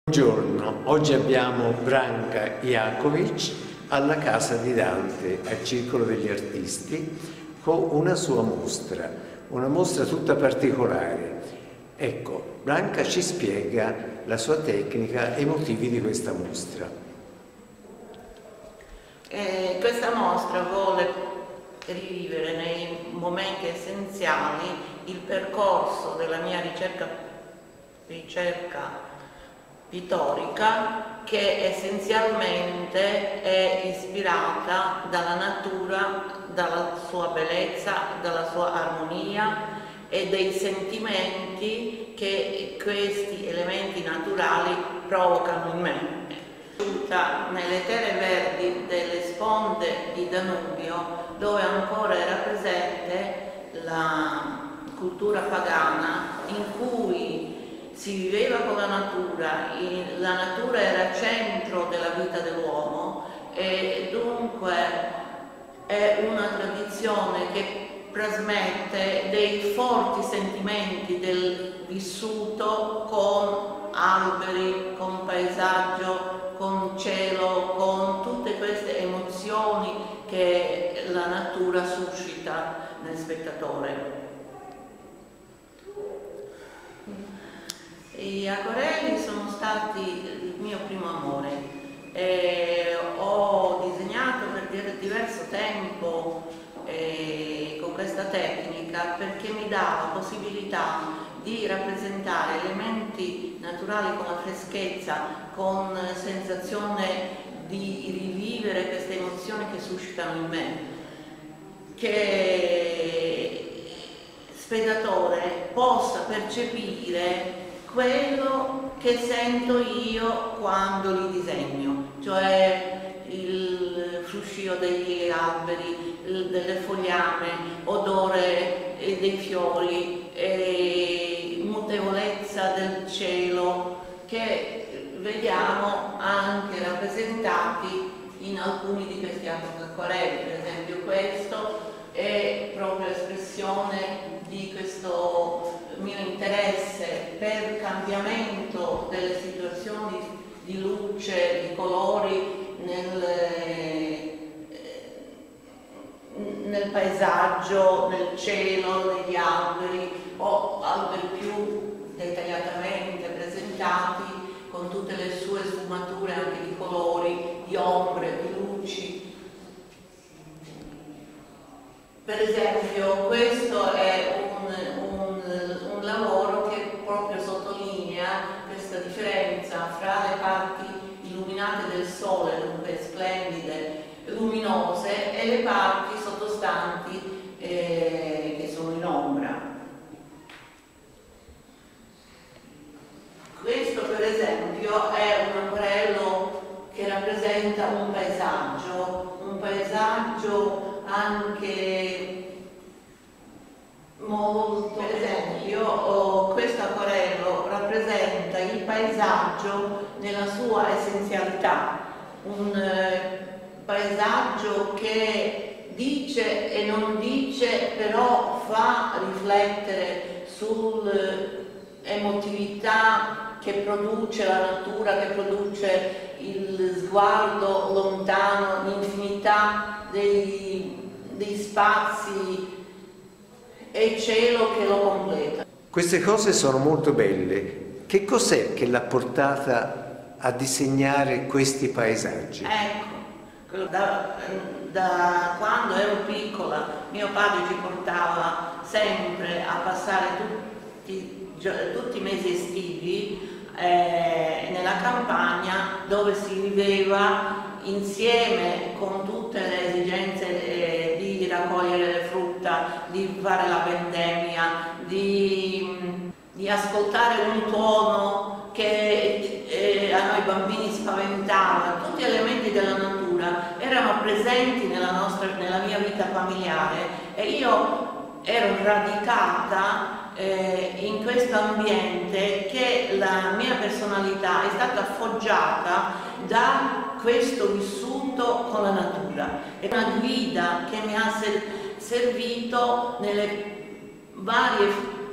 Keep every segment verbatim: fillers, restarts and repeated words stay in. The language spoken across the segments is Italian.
Buongiorno, oggi abbiamo Branka Jakovic alla Casa di Dante, al Circolo degli Artisti, con una sua mostra, una mostra tutta particolare. Ecco, Branka ci spiega la sua tecnica e i motivi di questa mostra. Eh, questa mostra vuole rivivere nei momenti essenziali il percorso della mia ricerca, ricerca pittorica, che essenzialmente è ispirata dalla natura, dalla sua bellezza, dalla sua armonia e dei sentimenti che questi elementi naturali provocano in me. Tutta nelle terre verdi delle sponde di Danubio, dove ancora era presente la cultura pagana, in cui si viveva con la natura, la natura era centro della vita dell'uomo e dunque è una tradizione che trasmette dei forti sentimenti del vissuto con alberi, con paesaggio, con cielo, con tutte queste emozioni che la natura suscita nel spettatore. Gli acquarelli sono stati il mio primo amore. E ho disegnato per diverso tempo eh, con questa tecnica perché mi dava la possibilità di rappresentare elementi naturali con la freschezza, con sensazione di rivivere queste emozioni che suscitano in me, che spettatore possa percepire quello che sento io quando li disegno, cioè il fruscio degli alberi, delle fogliame, odore dei fiori, e mutevolezza del cielo, che vediamo anche rappresentati in alcuni di questi acquarelli. Per esempio questo è proprio espressione di questo mio interesse per cambiamento delle situazioni di luce, di colori nel, nel paesaggio, nel cielo, negli alberi o alberi più dettagliatamente presentati con tutte le sue sfumature anche di colori, di ombre, di luci. Per esempio questo è un, un, un lavoro che proprio sottolinea questa differenza fra le parti illuminate del sole, dunque splendide, luminose, e le parti sottostanti eh, che sono in ombra. Questo per esempio è un acquarello che rappresenta un paesaggio, un paesaggio anche molto, per esempio oh, questo acquarello rappresenta il paesaggio nella sua essenzialità, un eh, paesaggio che dice e non dice, però fa riflettere sull'emotività che produce la natura, che produce il sguardo lontano, l'infinità dei, dei spazi e cielo che lo completa. Queste cose sono molto belle. Che cos'è che l'ha portata a disegnare questi paesaggi? Ecco, da, da quando ero piccola mio padre ci portava sempre a passare tutti, tutti i mesi estivi eh, nella campagna, dove si viveva insieme con tutte le esigenze eh, di raccogliere le frutta, di fare la vendemmia, di, di ascoltare un tuono che eh, a noi bambini spaventava. Tutti gli elementi della natura erano presenti nella, nostra, nella mia vita familiare e io ero radicata eh, in questo ambiente, che la mia personalità è stata forgiata da questo vissuto con la natura. È una guida che mi ha servito nelle varie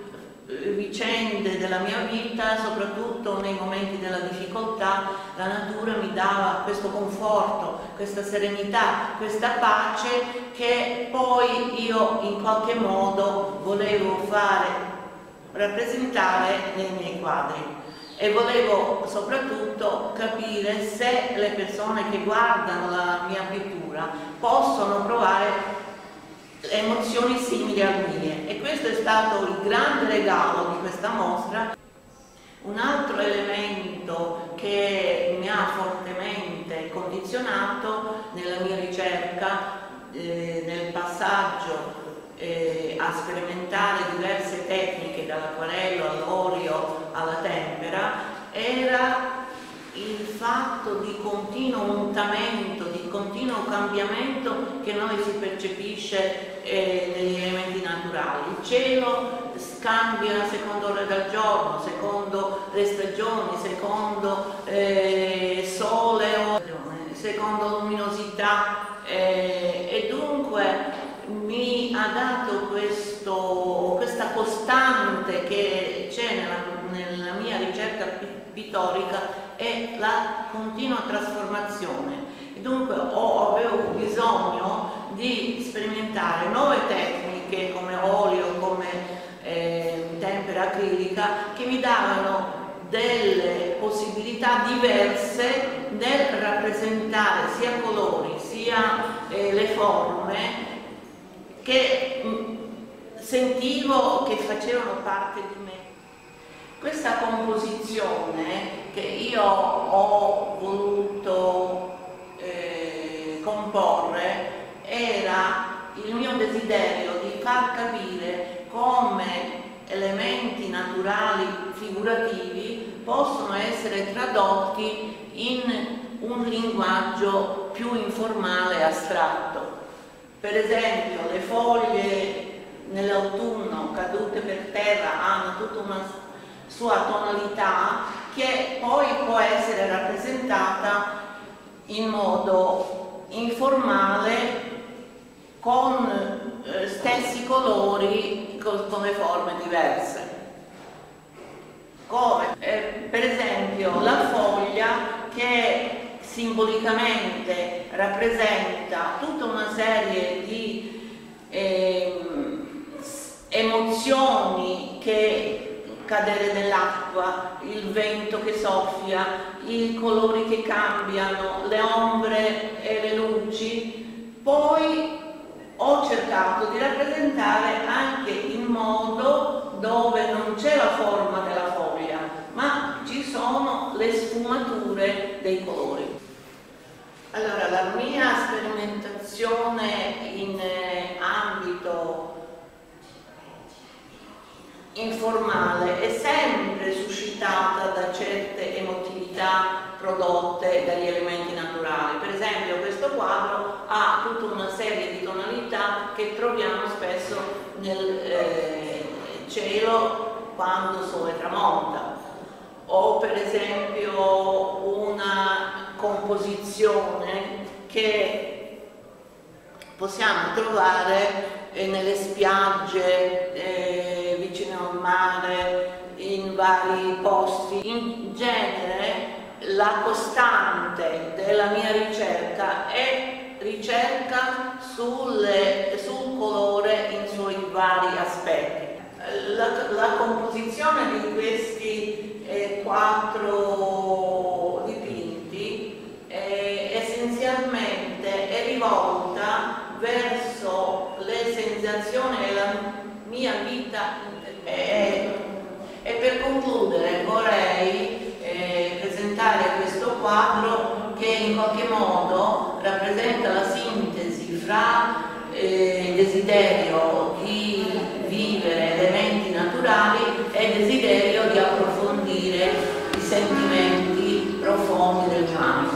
vicende della mia vita, soprattutto nei momenti della difficoltà, la natura mi dava questo conforto, questa serenità, questa pace che poi io in qualche modo volevo fare rappresentare nei miei quadri. E volevo soprattutto capire se le persone che guardano la mia pittura possono provare emozioni simili alle mie, e questo è stato il grande regalo di questa mostra. Un altro elemento che mi ha fortemente condizionato nella mia ricerca, eh, nel passaggio eh, a sperimentare diverse tecniche, dall'acquarello all'olio alla tempera, era il fatto di continuo mutamento, di continuo cambiamento che noi si percepisce eh, negli elementi naturali. Il cielo cambia secondo l'ora del giorno, secondo le stagioni, secondo eh, sole o secondo luminosità, eh, e dunque mi ha dato questo, questa costante che c'è nella, nella mia ricerca pittorica, è la continua trasformazione. E dunque ho, avevo bisogno di sperimentare nuove tecniche come olio, come eh, tempera acrilica, che mi davano delle possibilità diverse nel rappresentare sia colori sia eh, le forme che mh, sentivo che facevano parte di me. Questa composizione che io ho voluto eh, comporre era il mio desiderio di far capire come elementi naturali figurativi possono essere tradotti in un linguaggio più informale e astratto. Per esempio, le foglie nell'autunno cadute per terra hanno tutta una sua tonalità che poi può essere rappresentata in modo informale con eh, stessi colori con, con le forme diverse. Come eh, per esempio la foglia che simbolicamente rappresenta tutta una serie di eh, emozioni che cadere nell'acqua, il vento che soffia, i colori che cambiano, le ombre e le luci. Poi ho cercato di rappresentare anche il modo dove non c'è la forma della foglia, ma ci sono le sfumature dei colori. Allora, la mia sperimentazione in eh, ambito informale è sempre suscitata da certe emotività prodotte dagli elementi naturali. Per esempio, questo quadro ha tutta una serie di tonalità che troviamo spesso nel eh, cielo quando il sole tramonta, o per esempio una composizione che possiamo trovare eh, nelle spiagge eh, vicino al mare, in vari posti. In genere la costante della mia ricerca è ricerca sulle, sul colore in suoi vari aspetti. La, la composizione di questi eh, quattro dipinti eh, essenzialmente è rivolta verso le sensazioni e la mia vita. Eh, e per concludere vorrei eh, presentare questo quadro che in qualche modo rappresenta la sintesi fra eh, desiderio di vivere elementi naturali e desiderio di approfondire i sentimenti profondi dell'umanità.